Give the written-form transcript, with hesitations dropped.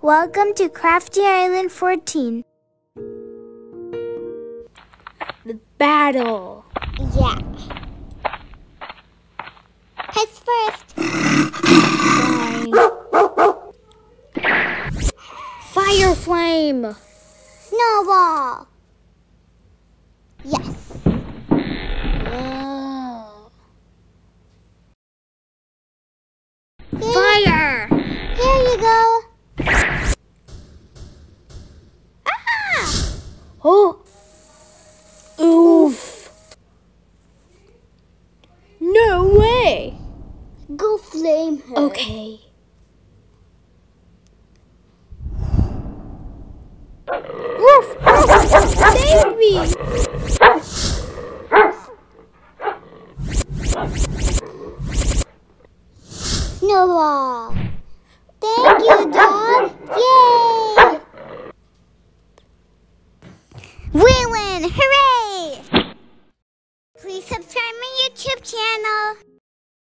Welcome to Crafty Island 14. The battle. Yeah. Heads first. Fine. Fire flame. Snowball. Yes. Fire. Here you go. Oh. Oof. No way. Go flame her. Okay. Woof. Save me. Snowball. Thank you, dog. Yay! We win! Hooray! Please subscribe my YouTube channel.